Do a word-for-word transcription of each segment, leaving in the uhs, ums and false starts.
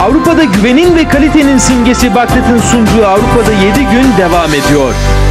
Avrupa'da güvenin ve kalitenin simgesi Bagdat'ın sunduğu Avrupa'da yedi gün devam ediyor.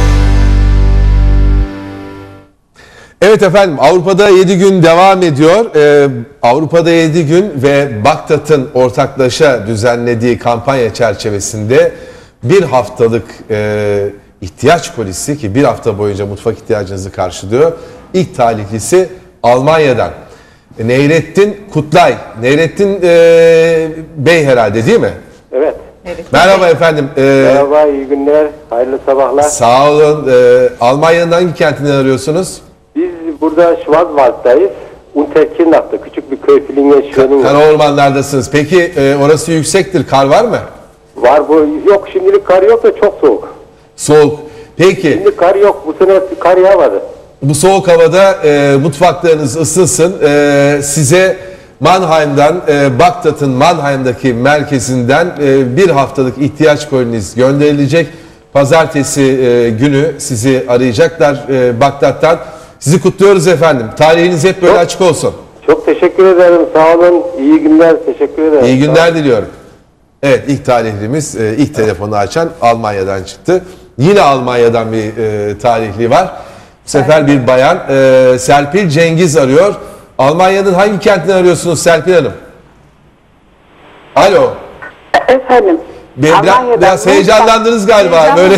Evet efendim, Avrupa'da yedi gün devam ediyor. Ee, Avrupa'da yedi gün ve Bagdat'ın ortaklaşa düzenlediği kampanya çerçevesinde bir haftalık e, ihtiyaç kolisi, ki bir hafta boyunca mutfak ihtiyacınızı karşılıyor. İlk talihlisi Almanya'dan. Neyrettin Kutlay. Neyrettin e, Bey herhalde, değil mi? Evet. Evet. Merhaba efendim. Ee, Merhaba, iyi günler, hayırlı sabahlar. Sağ olun. Ee, Almanya'nın hangi kentinden arıyorsunuz? Biz burada Schwarzwald'dayız. Unterkirnach'ta küçük bir köy, Filingen-Schwenningen. Kara ormanlardasınız. Peki e, orası yüksektir. Kar var mı? Var bu, yok şimdilik kar yok da çok soğuk. Soğuk. Peki Şimdi kar yok, bu sene kar yağmadı. bu soğuk havada e, mutfaklarınız ısınsın. E, size Mannheim'dan, e, Bagdat'ın Mannheim'daki merkezinden e, bir haftalık ihtiyaç koliniz gönderilecek. Pazartesi e, günü sizi arayacaklar e, Bagdat'tan. Sizi kutluyoruz efendim. Tarihiniz hep böyle Çok- açık olsun. Çok teşekkür ederim, sağ olun, iyi günler, teşekkür ederim. İyi Sağ olun. günler diliyorum. Evet, ilk talihlimiz, e, ilk telefonu açan Almanya'dan çıktı. Yine Almanya'dan bir e, talihli var. Bu sefer bir bayan, e, Serpil Cengiz arıyor. Almanya'nın hangi kentinden arıyorsunuz Serpil Hanım? Alo. Efendim. Bir- Biraz, Almanya'dan biraz heyecanlandınız galiba. Heyecanlı- Böyle.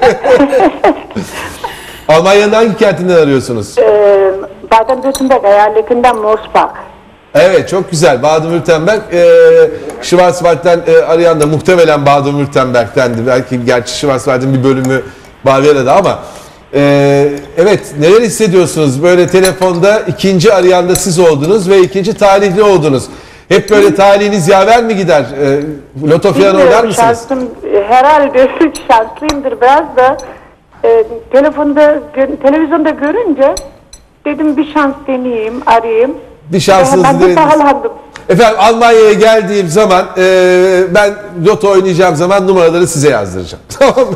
Almanya'nın hangi kentinden arıyorsunuz? Ee, Baden-Württemberg eyaletinden Morsbach. Evet, çok güzel. Baden-Württemberg, e, Schwarzwald'den e, arayan da muhtemelen Baden-Württemberg'tendi. Belki gerçi Schwarzwald'ın bir bölümü Bavyera'da ama e, evet, neler hissediyorsunuz? Böyle telefonda ikinci arayan da siz oldunuz ve ikinci talihli oldunuz. Hep böyle talihiniz yaver mi gider? E, loto falan oynar Bilmiyorum, mısınız? şansım, herhalde şanslıyımdır biraz da. E, telefonda, gö- televizyonda görünce dedim bir şans deneyeyim, arayayım. Bir şansınızı Ben de denediniz. pahalandım. Efendim, Almanya'ya geldiğim zaman e, ben loto oynayacağım zaman numaraları size yazdıracağım. Tamam mı?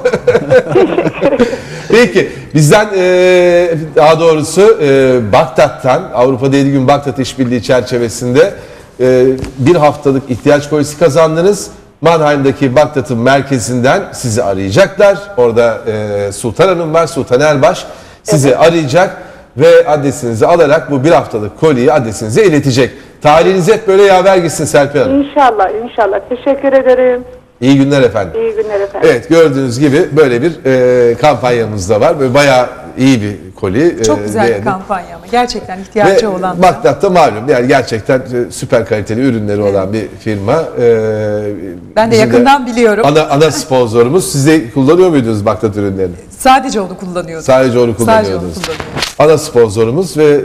Peki, bizden e, daha doğrusu e, Bagdat'tan, Avrupa'da yedi gün Bagdat İşbirliği çerçevesinde e, bir haftalık ihtiyaç kolisi kazandınız. Mannheim'daki Bagdat'ın merkezinden sizi arayacaklar. Orada e, Sultan Hanım var, Sultan Erbaş sizi arayacak ve adresinizi alarak bu bir haftalık koliyi adresinize iletecek. Tarihiniz hep böyle yaver gitsin Serpil Hanım. İnşallah, inşallah. Teşekkür ederim. İyi günler efendim. İyi günler efendim. Evet, gördüğünüz gibi böyle bir e, kampanyamız da var. Böyle bayağı iyi bir koli. Çok e, güzel bir beğendim. kampanya ama gerçekten ihtiyacı Ve olan. Bagdat'ta malum yani gerçekten e, süper kaliteli ürünleri olan bir firma. E, Ben de bizim yakından biliyorum. Ana, ana sponsorumuz. Siz de kullanıyor muydunuz Bagdat ürünlerini? Sadece onu kullanıyordum. Sadece onu Sadece onu kullanıyordunuz. kullanıyordum. Ana sponsorumuz ve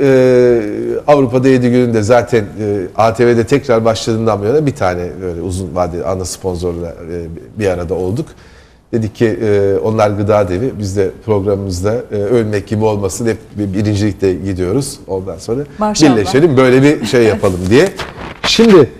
e, Avrupa'da yedi gününde zaten e, A T V'de tekrar başladığından bu yana bir tane böyle uzun vadeli ana sponsorla e, bir arada olduk. Dedik ki e, onlar gıda devi, biz de programımızda e, ölmek gibi olmasın, hep bir birincilikte gidiyoruz. Ondan sonra Maşallah. birleşelim, böyle bir şey yapalım diye. Şimdi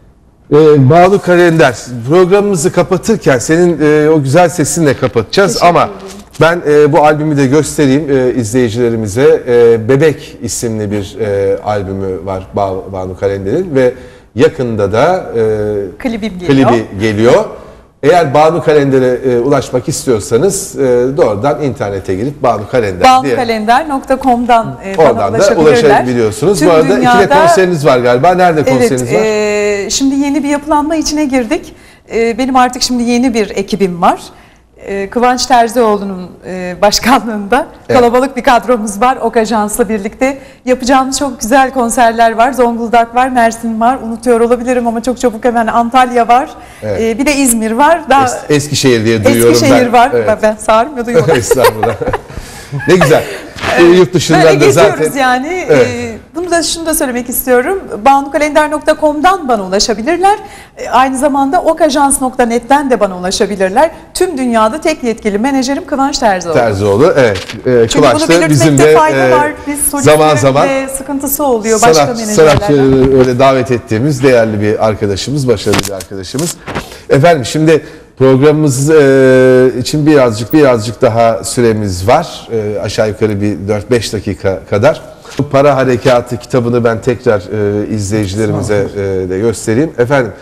e, Banu Kalender, programımızı kapatırken senin e, o güzel sesinle kapatacağız. Teşekkür Ama ederim. ben e, bu albümü de göstereyim e, izleyicilerimize. E, Bebek isimli bir e, albümü var Ba- Banu Kalender'in ve yakında da e, Klibim geliyor. klibi geliyor. Eğer Banu Kalender'e e, ulaşmak istiyorsanız e, doğrudan internete girip Banu Kalender diye Banukalender nokta com'dan e, bana oradan da ulaşabilirler. ulaşabiliyorsunuz. Tüm Bu arada dünyada- iki de konseriniz var galiba. Nerede konseriniz Evet, var? e, şimdi yeni bir yapılanma içine girdik. E, benim artık şimdi yeni bir ekibim var. E, Kıvanç Terzioğlu'nun e, başkanlığında Evet. kalabalık bir kadromuz var. Ok Ajans'la birlikte yapacağımız çok güzel konserler var. Zonguldak var, Mersin var. Unutuyor olabilirim ama çok çabuk hemen Antalya var. Evet. E, bir de İzmir var. Daha Es- Eskişehir diye duyuyorum Eskişehir ben. var. Evet. Ben, ben sağırmıyordum. Yok. Estağfurullah. Ne güzel. E, yurt dışından Böyle da geziyoruz zaten. yani. Evet. Ee, bunu da şunu da söylemek istiyorum. banukalender nokta com'dan bana ulaşabilirler. Ee, aynı zamanda okajans nokta net'ten de bana ulaşabilirler. Tüm dünyada tek yetkili menajerim Kıvanç Terzioğlu. Terzioğlu, evet. E, Çünkü Kıvanç bunu da belirtmekte bizim de fayda e, var. Biz zaman solistlerin zaman de sıkıntısı oluyor başka sanat, menajerlerden. sanatçıları öyle davet ettiğimiz değerli bir arkadaşımız, başarılı bir arkadaşımız. Efendim şimdi programımız e, için birazcık birazcık daha süremiz var. E, aşağı yukarı bir dört beş dakika kadar. Bu Para Harekatı kitabını ben tekrar e, izleyicilerimize e, de göstereyim. Efendim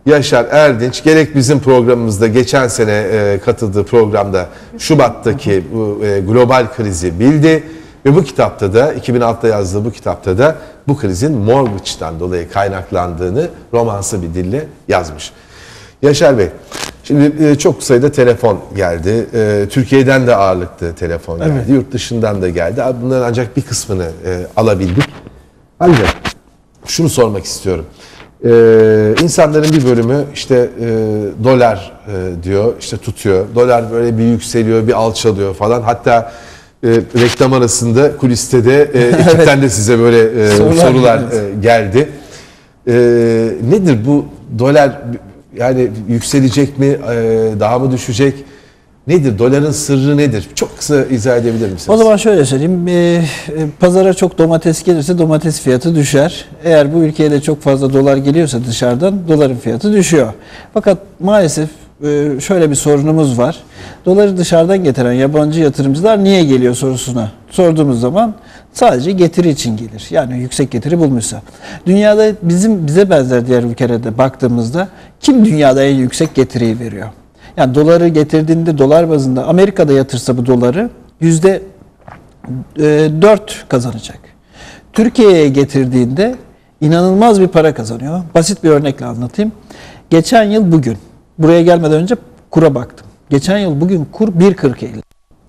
Yaşar Erdinç gerek bizim programımızda geçen sene e, katıldığı programda Şubat'taki bu e, global krizi bildi ve bu kitapta da iki bin altıda yazdığı bu kitapta da bu krizin mortgage'dan dolayı kaynaklandığını romansı bir dille yazmış. Yaşar Bey, şimdi e, çok sayıda telefon geldi. E, Türkiye'den de ağırlıklı telefon geldi. Evet. Yurt dışından da geldi. Bunların ancak bir kısmını e, alabildik. Ancak şunu sormak istiyorum. Ee, insanların bir bölümü işte e, dolar e, diyor, işte tutuyor. Dolar böyle bir yükseliyor, bir alçalıyor falan. Hatta e, reklam arasında kuliste de e, ekipten de size böyle e, Sorular sorular geldi. e, geldi. E, nedir bu dolar, yani yükselecek mi, e, daha mı düşecek? Nedir? Doların sırrı nedir? Çok kısa izah edebilir misiniz? O zaman şöyle söyleyeyim. E, e, pazara çok domates gelirse domates fiyatı düşer. Eğer bu ülkeye de çok fazla dolar geliyorsa dışarıdan doların fiyatı düşüyor. Fakat maalesef e, şöyle bir sorunumuz var. Doları dışarıdan getiren yabancı yatırımcılar niye geliyor sorusuna sorduğumuz zaman sadece getiri için gelir. Yani yüksek getiri bulmuşsa. Dünyada bizim bize benzer diğer ülkelerde baktığımızda kim dünyada en yüksek getiriyi veriyor? Yani doları getirdiğinde dolar bazında Amerika'da yatırsa bu doları yüzde dört kazanacak. Türkiye'ye getirdiğinde inanılmaz bir para kazanıyor. Basit bir örnekle anlatayım. Geçen yıl bugün, buraya gelmeden önce kura baktım. Geçen yıl bugün kur bir kırk elli.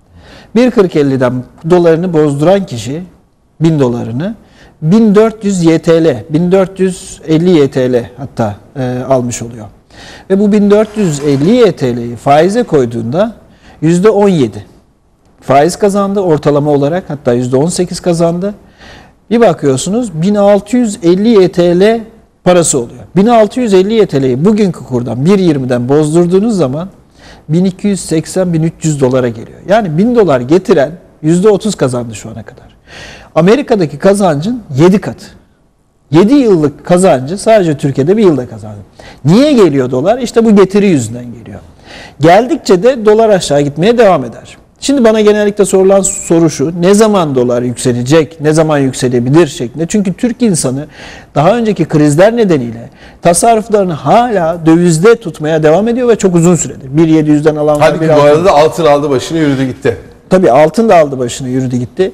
bir kırk elliden dolarını bozduran kişi bin dolarını bin dört yüz Y T L, bin dört yüz elli Y T L hatta e, almış oluyor. Ve bu bin dört yüz elli Y T L'yi faize koyduğunda yüzde on yedi faiz kazandı ortalama olarak, hatta yüzde on sekiz kazandı. Bir bakıyorsunuz bin altı yüz elli Y T L parası oluyor. bin altı yüz elli Y T L'yi bugünkü kurdan bir virgül yirmiden bozdurduğunuz zaman bin iki yüz seksen bin üç yüz dolara geliyor. Yani bin dolar getiren yüzde otuz kazandı şu ana kadar. Amerika'daki kazancın yedi katı. yedi yıllık kazancı sadece Türkiye'de bir yılda kazandı. Niye geliyor dolar? İşte bu getiri yüzünden geliyor. Geldikçe de dolar aşağı gitmeye devam eder. Şimdi bana genellikle sorulan soru şu: ne zaman dolar yükselecek, ne zaman yükselebilir şeklinde. Çünkü Türk insanı daha önceki krizler nedeniyle tasarruflarını hala dövizde tutmaya devam ediyor ve çok uzun süredir. bin yedi yüzden alan var. Halbuki bu arada da altın aldı başını yürüdü gitti. Tabii altın da aldı başını yürüdü gitti.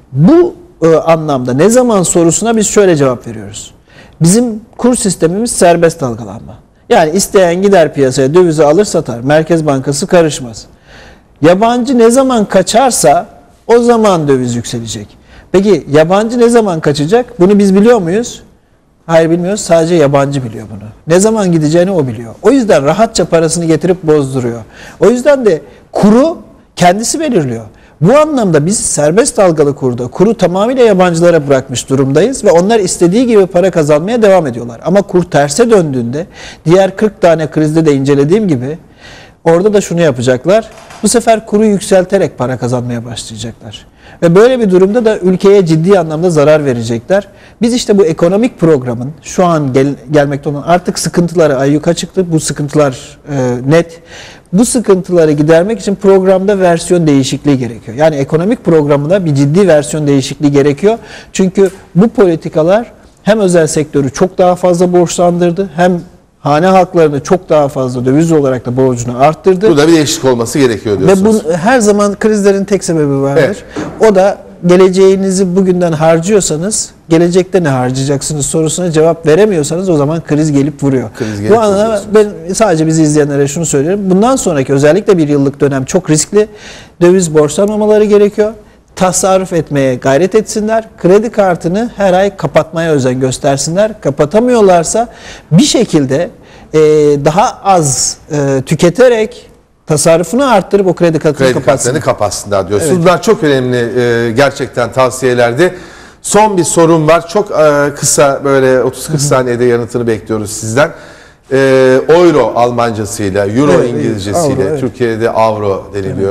Bu e, anlamda ne zaman sorusuna biz şöyle cevap veriyoruz. Bizim kur sistemimiz serbest dalgalanma. Yani isteyen gider piyasaya dövizi alır satar. Merkez Bankası karışmaz. Yabancı ne zaman kaçarsa o zaman döviz yükselecek. Peki yabancı ne zaman kaçacak? Bunu biz biliyor muyuz? Hayır, bilmiyoruz. Sadece yabancı biliyor bunu. Ne zaman gideceğini o biliyor. O yüzden rahatça parasını getirip bozduruyor. O yüzden de kuru kendisi belirliyor. Bu anlamda biz serbest dalgalı kurda kuru tamamıyla yabancılara bırakmış durumdayız ve onlar istediği gibi para kazanmaya devam ediyorlar. Ama kur terse döndüğünde diğer kırk tane krizde de incelediğim gibi orada da şunu yapacaklar. Bu sefer kuru yükselterek para kazanmaya başlayacaklar. Ve böyle bir durumda da ülkeye ciddi anlamda zarar verecekler. Biz işte bu ekonomik programın şu an gel, gelmekte olan artık sıkıntıları ayyuka çıktı. Bu sıkıntılar e, net. Bu sıkıntıları gidermek için programda versiyon değişikliği gerekiyor. Yani ekonomik programında bir ciddi versiyon değişikliği gerekiyor. Çünkü bu politikalar hem özel sektörü çok daha fazla borçlandırdı, hem hane halklarını çok daha fazla döviz olarak da borcunu arttırdı. Burada bir değişiklik olması gerekiyor diyorsunuz. Ve bu her zaman krizlerin tek sebebi vardır. Evet. O da geleceğinizi bugünden harcıyorsanız gelecekte ne harcayacaksınız sorusuna cevap veremiyorsanız o zaman kriz gelip vuruyor. Kriz gelip bu anlamda ben sadece bizi izleyenlere şunu söylüyorum. Bundan sonraki özellikle bir yıllık dönem çok riskli. Döviz borçlanmamaları gerekiyor. Tasarruf etmeye gayret etsinler. Kredi kartını her ay kapatmaya özen göstersinler. Kapatamıyorlarsa bir şekilde e, daha az e, tüketerek tasarrufunu arttırıp o kredi kartını Kredi kapatsınlar. kartlarını kapatsınlar diyorsunuz. Evet. Bunlar çok önemli e, gerçekten tavsiyelerdi. Son bir sorum var. Çok e, kısa, böyle otuz kırk saniyede yanıtını bekliyoruz sizden. E, Euro Almancasıyla, Euro Evet, İngilizcesiyle, avro, evet. Türkiye'de avro deniliyor.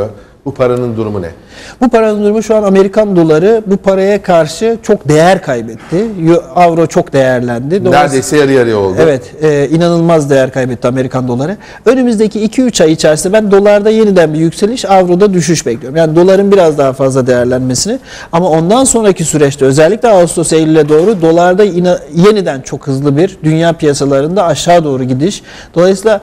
Bu paranın durumu ne? Bu paranın durumu şu an Amerikan doları bu paraya karşı çok değer kaybetti. Avro çok değerlendi. Neredeyse yarı yarıya oldu. Evet, e, inanılmaz değer kaybetti Amerikan doları. Önümüzdeki iki üç ay içerisinde ben dolarda yeniden bir yükseliş, avroda düşüş bekliyorum. Yani doların biraz daha fazla değerlenmesini, ama ondan sonraki süreçte özellikle Ağustos Eylül'e doğru dolarda yine, yeniden çok hızlı bir dünya piyasalarında aşağı doğru gidiş. Dolayısıyla